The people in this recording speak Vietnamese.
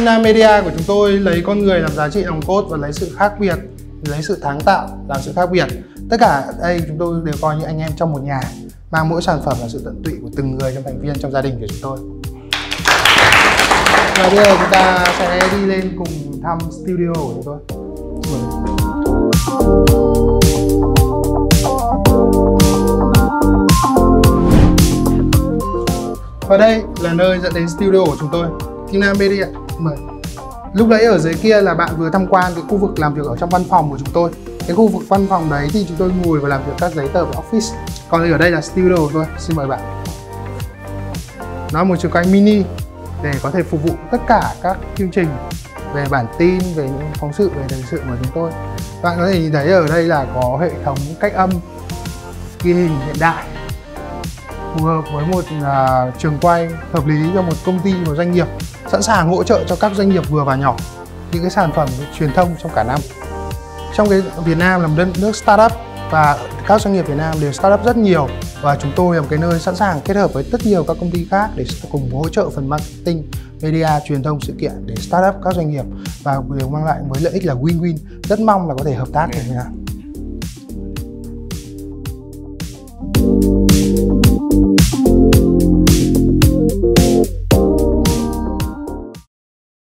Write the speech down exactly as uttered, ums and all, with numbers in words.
Nam Media của chúng tôi lấy con người làm giá trị nòng cốt và lấy sự khác biệt, lấy sự sáng tạo làm sự khác biệt. Tất cả đây chúng tôi đều coi như anh em trong một nhà, mang mỗi sản phẩm là sự tận tụy của từng người trong thành viên trong gia đình của chúng tôi. Và bây giờ chúng ta sẽ đi lên cùng thăm studio của chúng tôi. Và đây là nơi dẫn đến studio của chúng tôi, Team Nam Media. Mời. Lúc nãy ở dưới kia là bạn vừa tham quan cái khu vực làm việc ở trong văn phòng của chúng tôi. Cái khu vực văn phòng đấy thì chúng tôi ngồi và làm việc các giấy tờ về office. Còn ở đây là studio của tôi. Xin mời bạn. Nó là một trường quay mini để có thể phục vụ tất cả các chương trình về bản tin, về những phóng sự, về thời sự của chúng tôi. Bạn có thể nhìn thấy ở đây là có hệ thống cách âm ghi hình hiện đại, phù hợp với một uh, trường quay hợp lý cho một công ty, một doanh nghiệp, sẵn sàng hỗ trợ cho các doanh nghiệp vừa và nhỏ những cái sản phẩm truyền thông trong cả năm. Trong cái Việt Nam là một đất nước startup và các doanh nghiệp Việt Nam đều startup rất nhiều, và chúng tôi là một cái nơi sẵn sàng kết hợp với rất nhiều các công ty khác để cùng hỗ trợ phần marketing, media, truyền thông, sự kiện để startup các doanh nghiệp, và đều mang lại với lợi ích là win-win. Rất mong là có thể hợp tác với nhau.